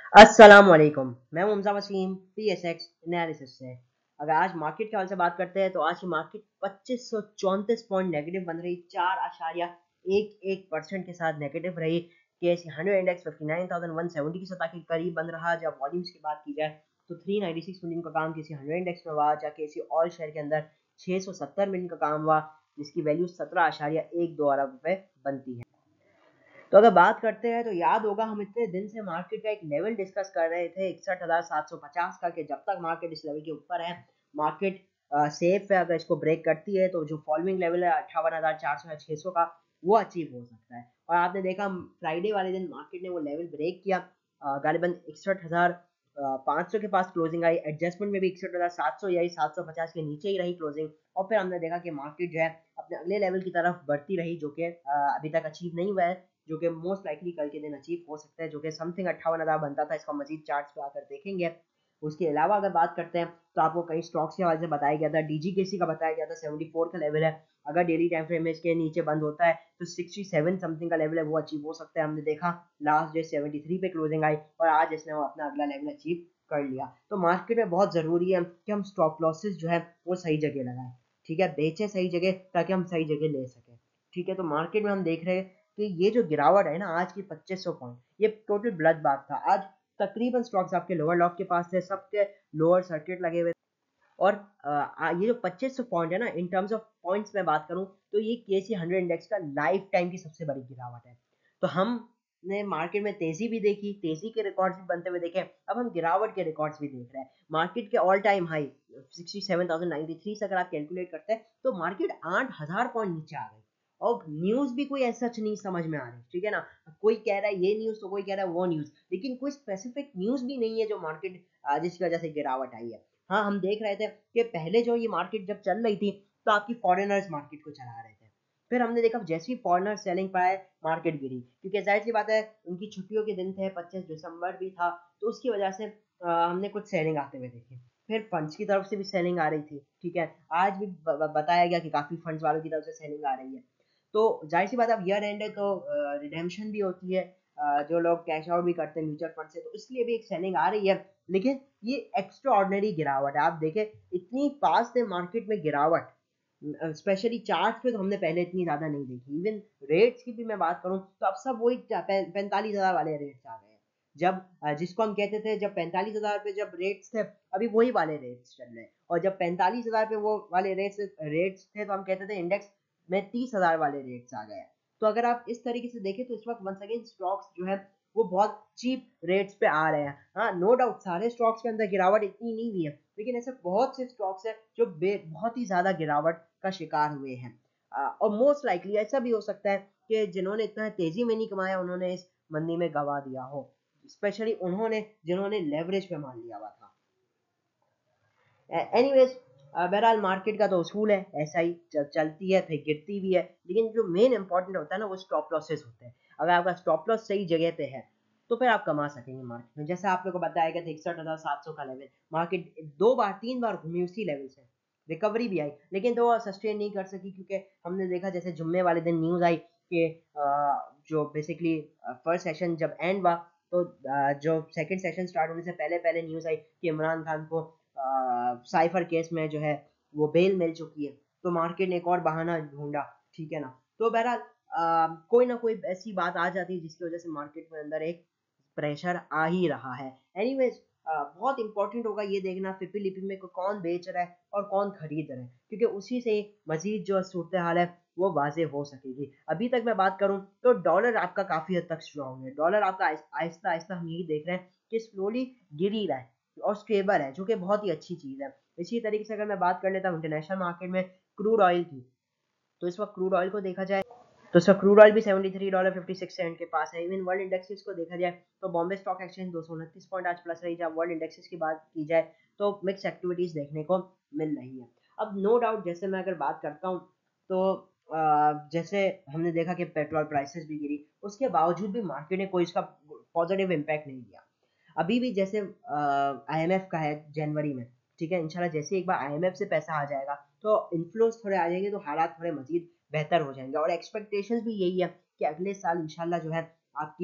अस्सलामुअलैकुम। मैं मुमजा Wasim PSX analysis से। अगर आज मार्केट के हाल से बात करते हैं तो आज की मार्केट 2534 पॉइंट नेगेटिव बन रही, 4.11% के साथ नेगेटिव रही। KSE 100 इंडेक्स 59,170 की सतह के करीब बन रहा। जब वॉल्यूम्स की बात की जाए तो 396 मिलियन का काम KSE 100 इंडेक्स में हुआ, जबकि KSE ऑल शेयर के अंदर 670 मिलियन का काम हुआ, जिसकी वैल्यू 17.12 अरब रुपए बनती है। तो अगर बात करते हैं तो याद होगा हम इतने दिन से मार्केट का एक लेवल डिस्कस कर रहे थे 61,750 का, कि जब तक मार्केट इस लेवल के ऊपर है मार्केट सेफ है। अगर इसको ब्रेक करती है तो जो फॉलोइंग लेवल है 58,400 या 600 का, वो अचीव हो सकता है। और आपने देखा फ्राइडे वाले दिन मार्केट ने वो लेवल ब्रेक किया, गालिबन 61,500 के पास क्लोजिंग आई। एडजस्टमेंट में भी 61,700 या 750 के नीचे ही रही क्लोजिंग। और फिर हमने देखा कि मार्केट जो है अपने अगले लेवल की तरफ बढ़ती रही, जो कि अभी तक अचीव नहीं हुआ है, जो कि मोस्ट लाइकली कल के दिन अचीव हो सकता है, जो कि समथिंग 58,000 बनता था। इसका मजीद चार्ट्स पे आकर देखेंगे। उसके अलावा अगर बात करते हैं तो आपको कई स्टॉक्स के हवाले से बताया गया था। DGKC का बताया गया था 74 का लेवल है। अगर डेली टाइम फ्रेम में इसके नीचे बंद होता है तो 67 समथिंग का लेवल है, वो अचीव हो सकता है। हमने देखा लास्ट डे 73 पे क्लोजिंग आई और आज इसने वो अपना अगला लेवल अचीव कर लिया। तो मार्केट में बहुत ज़रूरी है कि हम स्टॉप लॉसेस जो है वो सही जगह लगाएं। ठीक है, बेचें सही जगह ताकि हम सही जगह ले सकें। ठीक है, तो मार्केट में हम देख रहे हैं कि ये जो गिरावट है ना आज की 2500 पॉइंट, ये टोटल ब्लड बाथ था। आज तकरीबन स्टॉक्स आपके लोअर लॉक के पास थे, सबके लोअर सर्किट लगे हुए। और ये जो 2500 पॉइंट है ना, इन टर्म्स ऑफ पॉइंट्स में बात करूं तो ये KC 100 इंडेक्स का लाइफ टाइम की सबसे बड़ी गिरावट है। तो हमने मार्केट में तेजी भी देखी, तेजी के रिकॉर्ड्स भी बनते हुए देखे, अब हम गिरावट के रिकॉर्ड्स भी देख रहे हैं। मार्केट के ऑल टाइम हाई 67,093 से अगर आप कैलकुलेट करते हैं तो मार्केट 8,000 पॉइंट नीचे आ गई। और न्यूज भी कोई ऐसा नहीं समझ में आ रही, ठीक है ना। कोई कह रहा है ये न्यूज तो कोई कह रहा है वो न्यूज, लेकिन कोई स्पेसिफिक न्यूज भी नहीं है जो मार्केट जिसकी वजह से गिरावट आई है। हाँ, हम देख रहे थे कि पहले जो ये मार्केट जब चल रही थी तो आपकी फॉरेनर्स मार्केट को चला रहे थे। फिर हमने देखा जैसे ही फॉरेनर सेलिंग पाए मार्केट गिरी, क्योंकि जाहिर सी बात है उनकी छुट्टियों के दिन थे, 25 दिसंबर भी था, तो उसकी वजह से हमने कुछ सेलिंग आते हुए देखे। फिर फंड्स की तरफ से भी सेलिंग आ रही थी। ठीक है, आज भी बताया गया कि काफी फंड्स वालों की तरफ से सेलिंग आ रही है। तो जाहिर सी बात, अब ईयर एंड है तो रिडेम्पशन भी होती है। जो लोग कैश आउट भी करते हैं म्यूचुअल फंड से, तो इसलिए भी एक सेलिंग आ रही है। लेकिन ये एक्स्ट्रा ऑर्डिनरी गिरावट है। आप देखें इतनी फास्ट है मार्केट में गिरावट, स्पेशली चार्ट पे तो हमने पहले इतनी ज्यादा नहीं देखी। इवन रेट्स की भी मैं बात करूं तो अब सब वही 45,000 वाले रेट्स आ गए हैं। जब जिसको हम कहते थे, जब 45,000 पे जब रेट्स थे, अभी वही वाले रेट्स चल रहे हैं। और जब 45,000 पे वो वाले रेट्स थे तो हम कहते थे इंडेक्स में 30,000 वाले रेट्स आ गए हैं। तो अगर आप इस तरीके से देखें तो इस वक्त वंस अगेन स्टॉक्स जो है वो बहुत चीप रेट्स पे आ रहे हैं। हाँ, नो डाउट सारे स्टॉक्स के अंदर गिरावट इतनी नहीं हुई है, लेकिन ऐसे बहुत से स्टॉक्स हैं जो बहुत ही ज्यादा गिरावट का शिकार हुए हैं। और मोस्ट लाइकली ऐसा भी हो सकता है कि जिन्होंने इतना तेजी में नहीं कमाया उन्होंने इस मंदी में गवा दिया हो, स्पेशली उन्होंने जिन्होंने लेवरेज पे मान लिया हुआ था। एनीवेज, बहरहाल मार्केट का तो उसूल है, ऐसा ही चलती है फिर गिरती भी है, लेकिन जो मेन इंपॉर्टेंट होता है ना वो स्टॉप लॉसेस होते हैं। अगर आपका स्टॉप लॉस सही जगह पे है तो फिर आप कमा सकेंगे मार्केट में। जैसे आप लोग को बताया गया था 61,700 का लेवल, मार्केट 2 बार 3 बार घूमी उसी लेवल से, रिकवरी भी आई, लेकिन तो सस्टेन नहीं कर सकी, क्योंकि हमने देखा जैसे जुम्मे वाले दिन न्यूज आई कि जो बेसिकली फर्स्ट सेशन जब एंड हुआ तो जो सेकंड सेशन स्टार्ट होने से पहले पहले न्यूज आई कि इमरान खान को साइफर केस में जो है वो बेल मिल चुकी है। तो मार्केट ने एक और बहाना ढूंढा, ठीक है ना। तो बहरहाल कोई ना कोई ऐसी बात आ जाती है जिसकी वजह से मार्केट में अंदर एक प्रेशर आ ही रहा है। एनीवेज, बहुत इंपॉर्टेंट होगा ये देखना फिपी लिपि में कौन बेच रहा है और कौन खरीद रहा है, क्योंकि उसी से मजीद जो सूरत हाल है वो वाजे हो सकेगी। अभी तक मैं बात करूं तो डॉलर आपका काफी हद तक स्ट्रॉन्ग है। डॉलर आपका आहिस्ता आहिस्ता हम यही देख रहे हैं कि स्लोली गिर ही रहा है और स्टेबल है, जो कि बहुत ही अच्छी चीज़ है। इसी तरीके से अगर मैं बात कर लेता हूँ इंटरनेशनल मार्केट में क्रूड ऑयल की, तो इस वक्त क्रूड ऑयल को देखा जाए तो इसका क्रूड ऑयल भी $73.56 के पास है। इवन वर्ल्ड इंडेक्सेस को देखा जाए तो बॉम्बे स्टॉक एक्सचेंज 229 पॉइंट आज प्लस रही। जब वर्ल्ड इंडेक्सेस की बात की जाए तो मिक्स एक्टिविटीज देखने को मिल रही है। अब नो डाउट जैसे मैं अगर बात करता हूँ तो जैसे हमने देखा कि पेट्रोल प्राइसेस भी गिरी, उसके बावजूद भी मार्केट ने कोई इसका पॉजिटिव इम्पैक्ट नहीं दिया। अभी भी जैसे IMF का है जनवरी में, ठीक है, इंशाल्लाह जैसे एक बार IMF से पैसा आ जाएगा तो इन्फ्लोस थोड़े आ जाएंगे, तो हालात थोड़े मजीद बेहतर हो जाएंगे। और एक्सपेक्टेशंस भी यही है कि अगले साल इंशाल्लाह जो है आपकी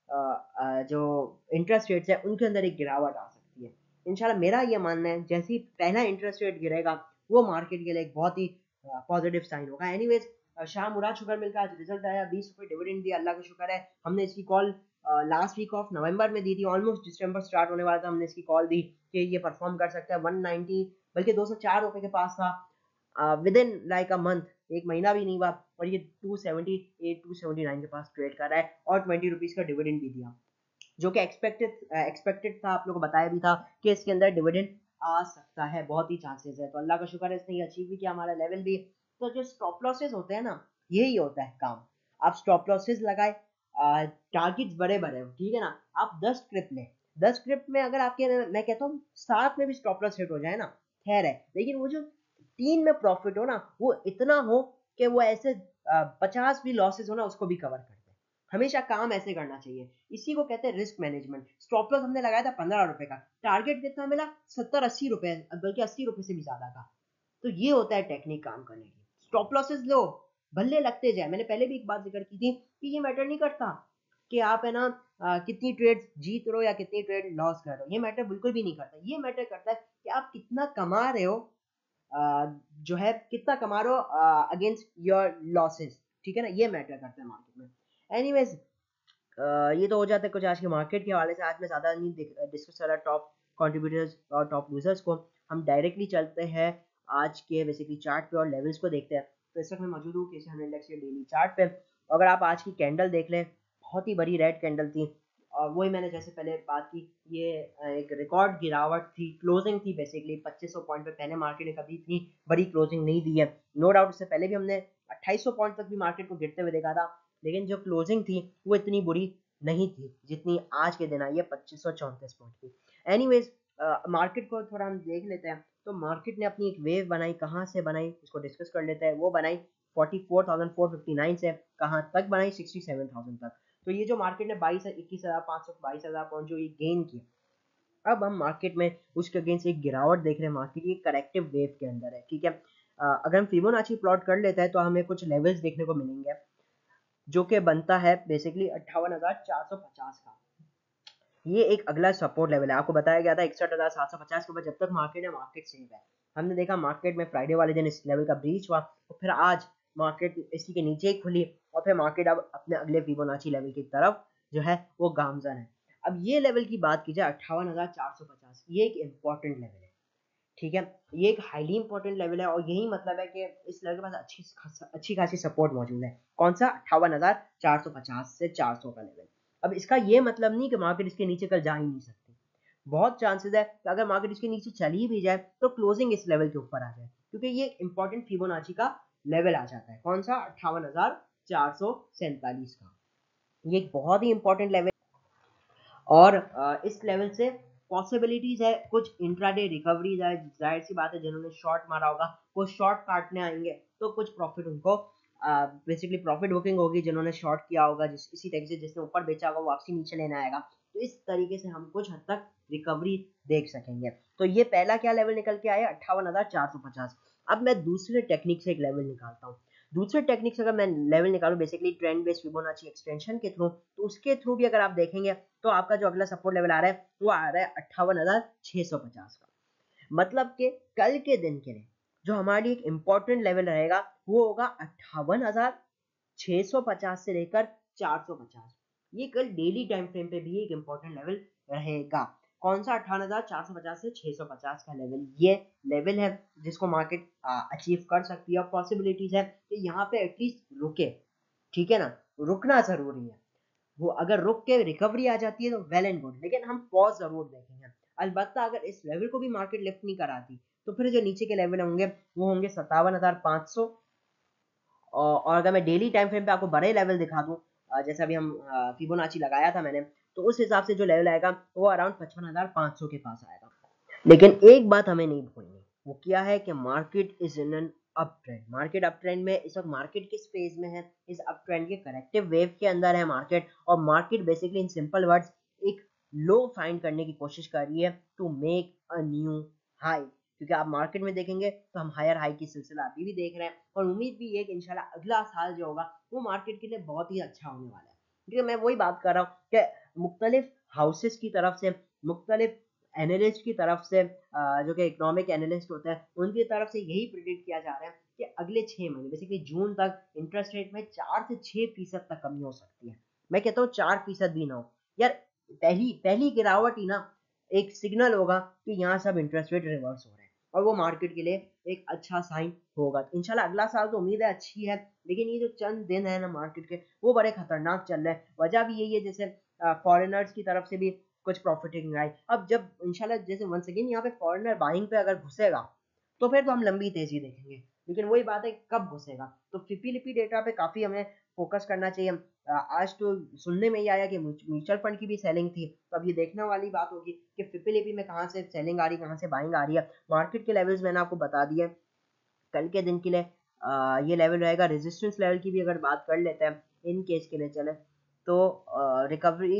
जो इंटरेस्ट रेट्स है उनके अंदर एक गिरावट आ सकती है। इंशाल्लाह मेरा ये मानना है जैसे ही पहला इंटरेस्ट रेट गिरेगा वो मार्केट के लिए एक बहुत ही पॉजिटिव साइन होगा। Anyways Shah Murad sugar mill का आज रिजल्ट आया, 20 रुपये डिविडेंड दिया, अल्लाह का शुक्र है। हमने इसकी call last week of November में दी थी, ऑलमोस्ट दिसंबर स्टार्ट होने वाला था, हमने इसकी कॉल दी कि ये परफॉर्म कर सकता है 190 बल्कि 204 रुपए के पास था within like a month, एक महीना भी नहीं हुआ और ये 278 279 के पास ट्रेड कर रहा है और 20 रुपीज का डिविडेंड भी दिया, जो कि एक्सपेक्टेड था, आप लोगों को बताया भी था कि इसके अंदर डिविडेंड आ सकता है, बहुत ही चांसेस है। तो अल्लाह का शुक्र है इसने अचीव भी किया हमारा लेवल भी। तो जो स्टॉप लॉसेस होते हैं ना, यही होता है काम। आप स्टॉप लॉसेस लगाए, टारगेट्स बड़े बड़े हो, ठीक है ना, आप 10 स्क्रिप्ट लें, 10 स्क्रिप्ट में अगर आपके, मैं कहता हूँ 7 में भी स्टॉप लॉस हिट हो जाए ना, खैर है, लेकिन वो जो 3 में प्रॉफिट हो ना, वो इतना हो कि वो ऐसे 50 भी लॉसेस हो ना उसको भी कवर कर दे। हमेशा काम ऐसे करना चाहिए, इसी को कहते हैं रिस्क मैनेजमेंट। स्टॉप लॉस हमने लगाया था 15 रुपए का, टारगेट कितना मिला 70-80 रुपए, बल्कि 80 रुपए से भी ज्यादा का। तो ये होता है टेक्निक काम करने की। स्टॉप लॉसेस लो, भले लगते जाए। मैंने पहले भी एक बात जिक्र की थी कि ये मैटर नहीं करता कि आप है ना कितनी ट्रेड जीत रहे हो या कितनी ट्रेड लॉस कर रहे हो, ये मैटर बिल्कुल भी नहीं करता। ये मैटर करता है कि आप कितना कमा रहे हो, जो है कितना कमा रहे हो अगेंस्ट योर लॉसेस, ठीक है ना, ये मैटर करता है मार्केट में। एनीवेज ये तो हो जाता है कुछ आज के मार्केट के हवाले से। आज मैं ज़्यादा नहीं डिस्कस कर रहा टॉप कंट्रीब्यूटर्स और टॉप लूजर्स को, हम डायरेक्टली चलते हैं आज के बेसिकली चार्ट पे और लेवल्स को देखते हैं। तो इस वक्त मैं मौजूद हूँ KC 100 इंडेक्स के डेली चार्ट पे। अगर आप आज की कैंडल देख लें, बहुत ही बड़ी रेड कैंडल थी और वही मैंने जैसे पहले बात की, ये एक रिकॉर्ड गिरावट थी, क्लोजिंग थी बेसिकली 2500 पॉइंट पे। पहले मार्केट ने कभी इतनी बड़ी क्लोजिंग नहीं दी है, नो डाउट। इससे पहले भी हमने 2800 पॉइंट तक भी मार्केट को गिरते हुए देखा था, लेकिन जो क्लोजिंग थी वो इतनी बुरी नहीं थी जितनी आज के दिन आई है 2534 पॉइंट की। एनीवेज मार्केट को थोड़ा हम देख लेते हैं। तो मार्केट ने अपनी एक वेव बनाई, कहाँ से बनाई उसको डिस्कस कर लेते हैं। वो बनाई 44,459 से, कहाँ तक बनाई 67,000 तक। तो ये जो मार्केट ने 21,500 22,000 पॉइंट जो ये गेन किया, अब हम मार्केट में उसके अगेंस्ट एक गिरावट देख रहे हैं। मार्केट ये करेक्टिव वेव के अंदर है, ठीक है। अगर हम फिबोनाची प्लॉट कर लेते हैं तो हमें कुछ लेवल्स देखने को मिलेंगे, जो कि बनता है बेसिकली 58,450 का। ये एक अगला सपोर्ट लेवल है। आपको बताया गया था 61,750 के ऊपर जब तक मार्केट है, मार्केट सेफ है। हमने देखा मार्केट में फ्राइडे वाले दिन इस लेवल का ब्रीच हुआ और फिर आज मार्केट इसी के नीचे ही खुली और फिर मार्केट अब अपने अगले फिबोनाची लेवल की तरफ जो है वो गामजन है। अब ये लेवल की बात की जाए 58,450, ये एक इंपॉर्टेंट लेवल है, ठीक है। ये एक हाईली इंपॉर्टेंट लेवल है और यही मतलब है कि इस लेवल के पास अच्छी खासी सपोर्ट मौजूद है। कौन सा? 58,450 से 400 का लेवल। अब इसका ये मतलब नहीं कि मार्केट इसके नीचे कल जा ही नहीं सकती। बहुत चांसेस है कि अगर मार्केट इसके नीचे चली भी जाए तो क्लोजिंग इस लेवल के ऊपर आ जाए, क्योंकि ये इंपॉर्टेंट फिबोनाची का लेवल आ जाता है। कौन सा? 58,447 का। ये एक बहुत ही इंपॉर्टेंट लेवल और इस लेवल से पॉसिबिलिटीज है कुछ इंट्राडे रिकवरीज है। जाहिर सी बात है जिन्होंने शॉर्ट मारा होगा वो शॉर्ट काटने आएंगे तो कुछ प्रॉफिट उनको बेसिकली प्रॉफिट बुकिंग होगी। जिन्होंने शॉर्ट किया होगा, जिस इसी तरीके से जिसने ऊपर बेचा होगा, वापसी नीचे लेना आएगा। तो इस तरीके से हम कुछ हद तक रिकवरी देख सकेंगे। तो ये पहला क्या लेवल निकल के आया? 58,450। अब मैं दूसरे टेक्निक से एक लेवल निकालता हूँ। दूसरे टेक्निक से अगर मैं लेवल निकालूं basically trend based Fibonacci extension के थ्रू, तो उसके थ्रू भी अगर आप देखेंगे तो आपका जो अगला सपोर्ट लेवल आ रहा है वो आ रहा है 58,650 का। मतलब कि कल के दिन के लिए जो हमारे लिए एक इंपॉर्टेंट लेवल रहेगा वो होगा 58,650 से लेकर 450। ये कल डेली टाइम फ्रेम पे भी एक इंपॉर्टेंट लेवल रहेगा। कौन सा? 58,450 से 650 का लेवल, ये लेवल है जिसको मार्केट अचीव कर सकती है। और पॉसिबिलिटीज है कि यहाँ पे एटलीस्ट रुके, ठीक है ना, रुकना जरूरी है। वो अगर रुक के रिकवरी आ जाती है तो वेल एंड गुड, लेकिन हम पॉज जरूर देखेंगे। अलबत्ता अगर इस लेवल को भी मार्केट लिफ्ट नहीं कराती तो फिर जो नीचे के लेवल होंगे वो होंगे 57,500। और अगर मैं डेली टाइम फ्रेम पे आपको बड़े लेवल दिखा दूं, जैसे अभी हम फिबोनाची लगाया था मैंने, तो उस हिसाब से जो लेवल आएगा वो अराउंड 55,500 के पास आएगा। लेकिन एक बात हमें नहीं भूलनी, वो क्या है कि market is in an up trend. Market up trend में इस वक्त मार्केट किस फेज में है? इस अप ट्रेंड के करेक्टिव वेव के अंदर है मार्केट। और market basically in simple words एक लो फाइंड करने की कोशिश कर रही है to make a new high. क्योंकि आप मार्केट में देखेंगे तो हम हायर हाई की सिलसिला अभी भी देख रहे हैं और उम्मीद भी है कि इंशाल्लाह अगला साल जो होगा वो मार्केट के लिए बहुत ही अच्छा होने वाला है। क्योंकि मैं वही बात कर रहा हूँ कि मुख्तलिफ हाउसेस की तरफ से, मुख्तलिफ एनालिस्ट की तरफ से, जो कि इकोनॉमिक एनालिस्ट होते हैं उनकी तरफ से यही प्रिडिक्ट किया जा रहा है कि अगले 6 महीने बेसिकली जून तक इंटरेस्ट रेट में 4 से 6% तक कमी हो सकती है। मैं कहता हूँ 4% भी ना हो यार, पहली पहली गिरावट ही ना एक सिग्नल होगा कि यहाँ सब इंटरेस्ट रेट रिवर्स हो रहे हैं, और वो मार्केट के लिए एक अच्छा साइन होगा। तो इंशाल्लाह अगला साल तो उम्मीद है अच्छी है, लेकिन ये जो चंद दिन है ना मार्केट के, वो बड़े खतरनाक चल रहे हैं। वजह भी यही है, जैसे फॉरेनर्स की तरफ से भी कुछ प्रॉफिटिंग आई। अब जब इंशाल्लाह जैसे वंस अगेन यहाँ पे फॉरेनर बाइंग पे अगर घुसेगा तो फिर तो हम लंबी तेजी देखेंगे, लेकिन वही बात है कब घुसेगा। तो फिपीलिपी डेटा पे काफी हमें फोकस करना चाहिए। आज तो सुनने में ही आया कि म्यूचुअल फंड की भी सेलिंग थी, तो अब ये देखने वाली बात होगी कि फिपीलिपी में कहाँ से सेलिंग आ रही है, कहाँ से बाइंग आ रही है। मार्केट के लेवल्स मैंने आपको बता दिए कल के दिन के लिए। ये लेवल रहेगा रेजिस्टेंस लेवल की भी अगर बात कर लेते हैं इन केस के लिए चले, तो रिकवरी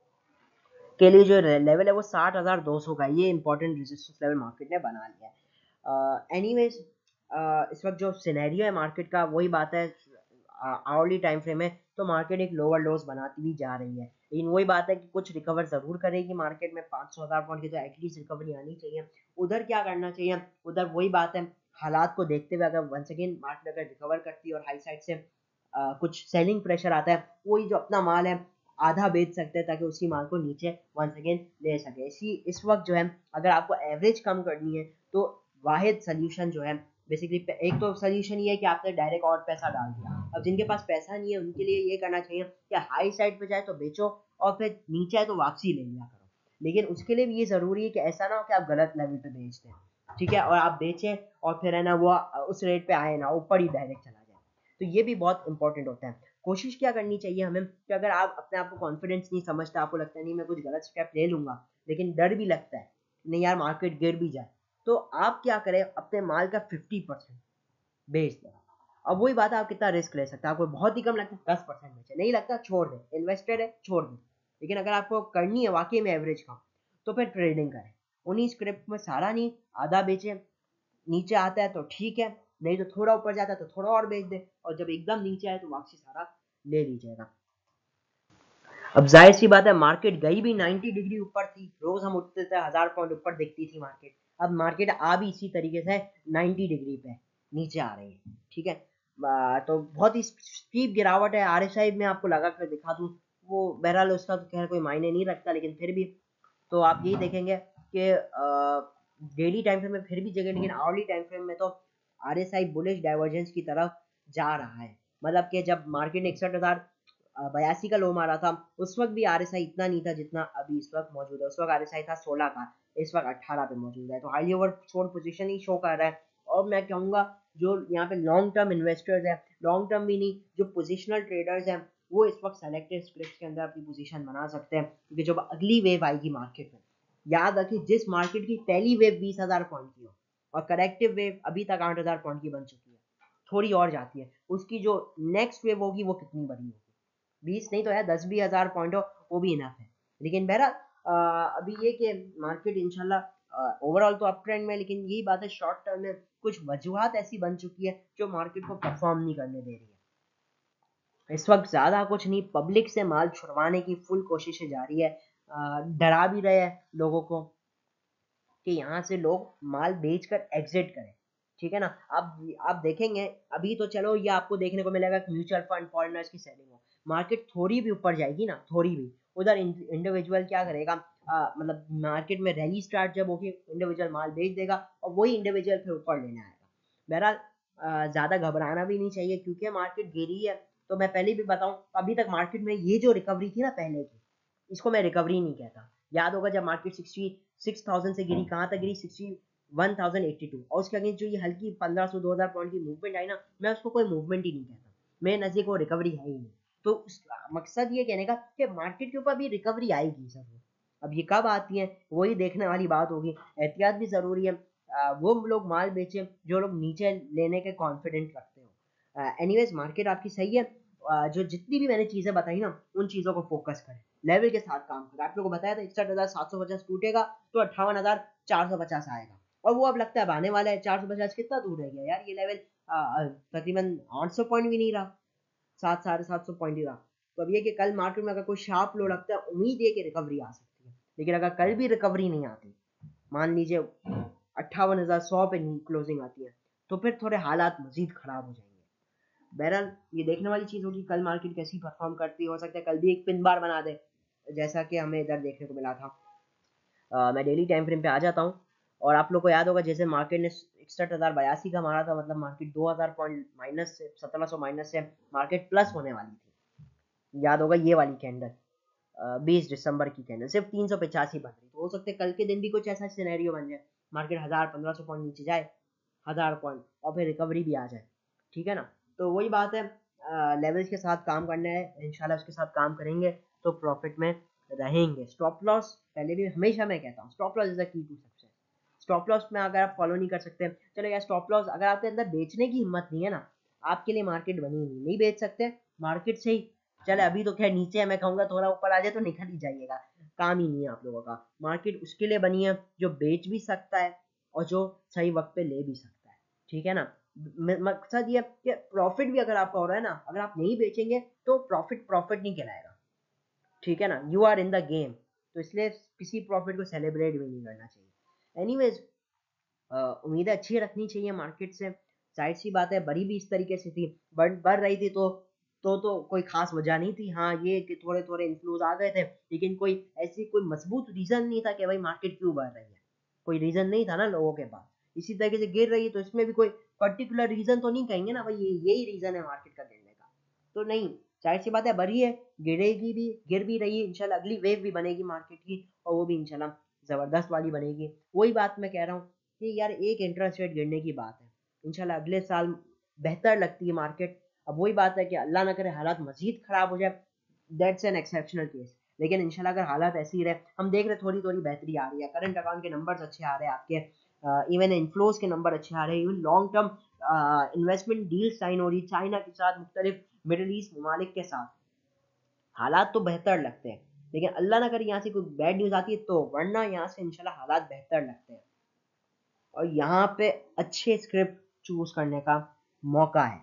के लिए जो लेवल है वो 60,200 का, ये इंपॉर्टेंट रेजिस्टेंस लेवल मार्केट ने बना लिया है। एनीवेज इस वक्त जो सिनेरियो है मार्केट का वही बात है, आवरली टाइम फ्रेम में तो मार्केट एक लोअर लोस बनाती भी जा रही है, लेकिन वही बात है कि कुछ रिकवर जरूर करेगी मार्केट में। 500,000 पॉइंट की तो एटलीस्ट रिकवरी आनी चाहिए। उधर क्या करना चाहिए, उधर वही बात है, हालात को देखते हुए अगर वंस अगेन मार्केट अगर रिकवर करती है और हाई साइड से कुछ सेलिंग प्रेशर आता है, वही जो अपना माल है आधा बेच सकते हैं ताकि उसी माल को नीचे वंस अगेन ले सके। इस वक्त जो है अगर आपको एवरेज कम करनी है तो वाहिद सोल्यूशन जो है बेसिकली, एक तो सोल्यूशन ये है कि आपने डायरेक्ट और पैसा डाल दिया। अब जिनके पास पैसा नहीं है उनके लिए ये करना चाहिए कि हाई साइड पे जाए तो बेचो और फिर नीचे आए तो वापसी ले लिया करो, लेकिन उसके लिए भी ये जरूरी है कि ऐसा ना हो कि आप गलत लेवल पे बेच दें, ठीक है, और आप बेचें और फिर है ना वो उस रेट पे आए ना ऊपर ही डायरेक्ट चला जाए। तो ये भी बहुत इंपॉर्टेंट होता है। कोशिश क्या करनी चाहिए हमें कि अगर आप अपने आप को कॉन्फिडेंस नहीं समझता, आपको लगता है नहीं मैं कुछ गलत स्टेप ले लूंगा, लेकिन डर भी लगता है नहीं यार मार्केट गिर भी जाए, तो आप क्या करें, अपने माल का 50% बेच दें। अब वही बात है आप कितना रिस्क ले सकते हैं। आपको बहुत ही कम लगता है 10% बेचे, नहीं लगता छोड़ दें, इन्वेस्टेड है छोड़ दें। लेकिन अगर आपको करनी है वाकई में एवरेज काम, तो फिर ट्रेडिंग करें। उन्हीं स्क्रिप्ट में सारा नहीं, आधा बेचें, नीचे आता है तो ठीक है, नहीं तो थोड़ा ऊपर जाता है तो थोड़ा और बेच दे, और जब एकदम नीचे आए तो वापसी सारा ले लीजिएगा। अब जाहिर सी बात है मार्केट गई भी 90 डिग्री ऊपर थी, रोज हम उठते थे 1000 पॉइंट ऊपर दिखती थी मार्केट। अब मार्केट आ भी इसी तरीके से 90 डिग्री पे नीचे आ रही है, ठीक है। तो बहुत ही स्टीप गिरावट है। आरएसआई में आपको लगा कर दिखा दूं, वो बहरहाल उसका तो खैर कोई मायने नहीं रखता, लेकिन फिर भी तो आप यही देखेंगे कि डेली टाइम फ्रेम में फिर भी जगह, लेकिन आवरली टाइम फ्रेम में तो आरएसआई बुलिश डाइवर्जेंस की तरफ जा रहा है। मतलब कि जब मार्केट ने 61,082 का लो मारा था, उस वक्त भी आरएसआई इतना नहीं था जितना अभी इस वक्त मौजूद है। उस वक्त आरएसआई था 16 का, इस वक्त 18 पे मौजूद है, तो हाईली ओवरसोल्ड पोजीशन ही शो कर रहा है। और मैं कहूंगा जो यहाँ पे लॉन्ग टर्म इन्वेस्टर्स हैं, लॉन्ग टर्म भी नहीं, जो पोजिशनल ट्रेडर्स हैं, वो इस वक्त सेलेक्टेड स्क्रिप्ट के अंदर अपनी पोजीशन बना सकते हैं, क्योंकि जब अगली वेव आएगी मार्केट में, याद रखिए जिस मार्केट की पहली वेव 20,000 पॉइंट की हो और करेक्टिव वेव अभी तक 8,000 पॉइंट की बन चुकी है, थोड़ी और जाती है, उसकी जो नेक्स्ट वेव होगी वो कितनी बड़ी होगी। 20 नहीं तो है 10 भी हज़ार पॉइंट हो वो भी इनफ है। लेकिन बहरहाल अभी ये कि मार्केट इंशाल्लाह ओवरऑल तो अप ट्रेंड में, लेकिन यही बात है शॉर्ट टर्म में कुछ वजूहत ऐसी बन चुकी है जो मार्केट को परफॉर्म नहीं करने दे रही है। इस वक्त ज्यादा कुछ नहीं, पब्लिक से माल छुड़वाने की फुल कोशिशें जारी है। डरा भी रहे हैं लोगों को कि यहाँ से लोग माल बेचकर एग्जिट करें, ठीक है ना। आप देखेंगे अभी तो चलो ये आपको देखने को मिलेगा कि म्यूचुअल फंड फॉरेनर्स की सेलिंग हो, मार्केट थोड़ी भी ऊपर जाएगी ना, थोड़ी भी, उधर इंडिविजुअल क्या करेगा, मतलब मार्केट में रैली स्टार्ट जब होगी इंडिविजुअल माल बेच देगा और वही इंडिविजुअल फिर ऊपर लेने आएगा। बहरहाल ज्यादा घबराना भी नहीं चाहिए क्योंकि मार्केट गिरी है। तो मैं पहले भी बताऊं, अभी तक मार्केट में ये जो रिकवरी थी ना पहले की, इसको मैं रिकवरी नहीं कहता। याद होगा जब मार्केट 66,000 से गिरी, कहाँ तक गिरी, 61,082, और उसके अगेंस्ट जो ये हल्की 1500-2000 पॉइंट की मूवमेंट आई ना, मैं उसको कोई मूवमेंट ही नहीं कहता, मेरे नजदीक वो रिकवरी है ही नहीं। तो मकसद ये कहने का कि मार्केट के ऊपर भी रिकवरी आएगी सर। अब ये कब आती है वही देखने वाली बात होगी। एहतियात भी जरूरी है। वो लोग माल बेचे जो लोग नीचे लेने के कॉन्फिडेंट रखते हो। एनीवेज मार्केट आपकी सही है। जो जितनी भी मैंने चीजें बताई ना उन चीजों को फोकस करें, लेवल के साथ काम करें। आप लोगों को बताया था 61,750 टूटेगा तो 58,450 आएगा, और वो अब लगता है आने वाला है। 450 कितना दूर रह गया यार, ये लेवल तकरीबन 800 पॉइंट भी नहीं रहा, 700-750 पॉइंट ही रहा। तो अब ये कि कल मार्केट में अगर कोई शार्प लो लगता है, उम्मीद है कि रिकवरी आ सकती है, लेकिन अगर कल भी रिकवरी नहीं आती, मान लीजिए 58,100 पे क्लोजिंग आती है, तो फिर थोड़े हालात मजीद खराब हो जाएंगे। बहरहाल ये देखने वाली चीज़ होगी कल मार्केट कैसी परफॉर्म करती है। हो सकता है कल भी एक पिन बार बना दे, जैसा कि हमें इधर देखने को मिला था। मैं डेली टाइम फ्रेम पे आ जाता हूँ, और आप लोग को याद होगा जैसे मार्केट ने 61,082 का मारा था, मतलब मार्केट 2,000 पॉइंट माइनस से 1700 माइनस से मार्केट प्लस होने वाली थी। याद होगा ये वाली कैंडल 20 दिसंबर की कैंडल सिर्फ 385 बन रही। तो हो सकता है कल के दिन भी कुछ ऐसा सिनेरियो बन जाए, मार्केट 1000-1500 पॉइंट नीचे जाए, 1000 पॉइंट, और फिर रिकवरी भी आ जाए। ठीक है ना, तो वही बात है, लेवल्स के साथ काम करना है, इंशाल्लाह उसके साथ काम करेंगे तो प्रॉफिट में रहेंगे। स्टॉप लॉस पहले भी हमेशा मैं कहता हूँ, stop loss is the key to success. Stop loss में अगर आप फॉलो नहीं कर सकते, चलो यार स्टॉप लॉस अगर आपके अंदर बेचने की हिम्मत नहीं है ना, आपके लिए मार्केट बनी नहीं बेच सकते मार्केट से ही। चले अभी तो खैर नीचे है, मैं कहूँगा थोड़ा ऊपर आ जाए तो निकल ही जाइएगा, काम ही नहीं है आप लोगों का। मार्केट उसके लिए बनी है जो बेच भी सकता है और जो सही वक्त पे ले भी सकता है। ठीक है ना, मकसद ये कि प्रॉफिट भी अगर आपका हो रहा है ना, अगर आप नहीं बेचेंगे तो प्रॉफिट प्रॉफिट नहीं कहलाएगा। ठीक है ना, you are in the game, तो इसलिए किसी प्रॉफिट को सेलिब्रेट भी नहीं करना चाहिए। एनीवेज, उम्मीदें अच्छी रखनी चाहिए मार्केट से। जाहिर सी बात है बढ़ी भी इस तरीके से थी, बढ़ रही थी तो कोई खास वजह नहीं थी। हाँ ये कि थोड़े थोड़े इन्फ्लोज आ गए थे, लेकिन कोई ऐसी कोई मजबूत रीजन नहीं था कि भाई मार्केट क्यों बढ़ रही है, कोई रीजन नहीं था ना लोगों के पास। इसी तरीके से गिर रही है तो इसमें भी कोई पर्टिकुलर रीजन तो नहीं कहेंगे ना भाई यही रीजन है मार्केट का गिरने का, तो नहीं। जाहिर सी बात है बढ़ी है, गिरेगी भी, गिर भी रही है, इंशाल्लाह अगली वेव भी बनेगी मार्केट की, और वो भी इंशाल्लाह जबरदस्त वाली बनेगी। वही बात मैं कह रहा हूँ कि यार एक इंटरेस्ट रेट गिरने की बात है, इंशाल्लाह अगले साल बेहतर लगती है मार्केट। अब वही बात है कि अल्लाह ना करे हालात मजीद खराब हो जाए, दैट्स एन एक्सेप्शनल केस, लेकिन इंशाल्लाह अगर हालात ऐसे ही रहे, हम देख रहे थोड़ी थोड़ी बेहतरी आ रही है, करंट अकाउंट के नंबर्स अच्छे आ रहे हैं आपके, इवन इनफ्लोज के नंबर अच्छे आ रहे हैं, even long term investment deal sign हो रही है चाइना के साथ, मुख्तलिफ मिडिल ईस्ट ममालिक के साथ, हालात तो बेहतर लगते हैं। लेकिन अल्लाह ना करे यहाँ से कोई बैड न्यूज़ आती है तो, वरना यहाँ से इंशाल्लाह हालात बेहतर लगते हैं, और यहाँ पे अच्छे स्क्रिप्ट चूज करने का मौका है।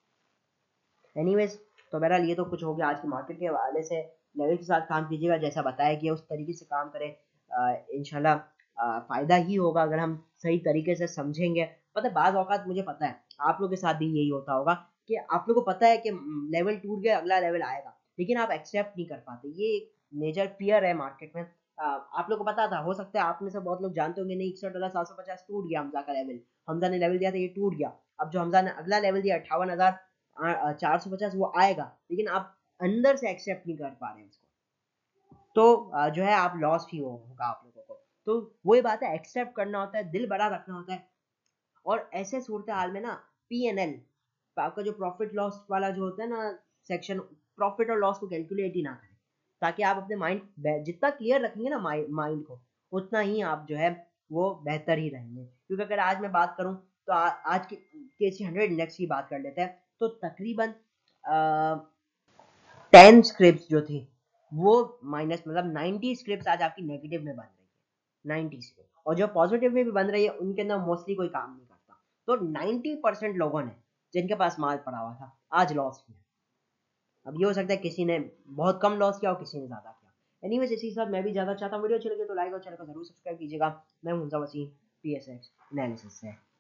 एनीवेज, तो बहरहाल ये तो कुछ हो गया आज की मार्केट के हवाले से। लेवल के साथ काम कीजिएगा, जैसा बताया गया उस तरीके से काम करें, इंशाल्लाह फ़ायदा ही होगा अगर हम सही तरीके से समझेंगे। पता है बाज़ औक़ात मुझे पता है आप लोगों के साथ भी यही होता होगा कि आप लोगों को पता है कि लेवल टूट गया, अगला लेवल आएगा, लेकिन आप एक्सेप्ट नहीं कर पाते। ये एक मेजर फ़ियर है मार्केट में। आप लोगों को पता था, हो सकता है आप में से बहुत लोग जानते होंगे, नहीं $61,750 टूट गया हमज़ा का लेवल, हमज़ा ने लेवल दिया था ये टूट गया। अब जो हमज़ा ने अगला लेवल दिया 58,450 वो आएगा, लेकिन आप अंदर से एक्सेप्ट नहीं कर पा रहे हैं उसको, तो जो है आप लॉस ही होगा आप लोगों को। तो वही बात है, एक्सेप्ट करना होता है, दिल बड़ा रखना होता है, और ऐसे सूरत हाल में ना P&L, आपका जो प्रॉफिट लॉस वाला जो होता है ना सेक्शन, प्रॉफिट और लॉस को कैलकुलेट ही ना करें, ताकि आप अपने माइंड जितना क्लियर रखेंगे ना माइंड को, उतना ही आप जो है वो बेहतर ही रहेंगे। क्योंकि अगर आज मैं बात करूं तो आज की KC 100 इंडेक्स की बात कर लेते हैं, तो तकरीबन 10 स्क्रिप्ट जो थी वो माइनस, मतलब 90 स्क्रिप्ट आज आपकी नेगेटिव में बन रही है, 90 स्क्रिप्ट, और जो पॉजिटिव में भी बन रही है उनके अंदर मोस्टली कोई काम नहीं करता। तो 90% लोगों ने जिनके पास माल पड़ा हुआ था आज लॉस किया। अब ये हो सकता है किसी ने बहुत कम लॉस किया और किसी ने ज्यादा किया। एनीवेज इसी के साथ मैं भी ज्यादा चाहता हूँ, वीडियो अच्छी लगे तो लाइक और चैनल को जरूर सब्सक्राइब कीजिएगा। मैं हूं वसीम PSX एनालिसिस से।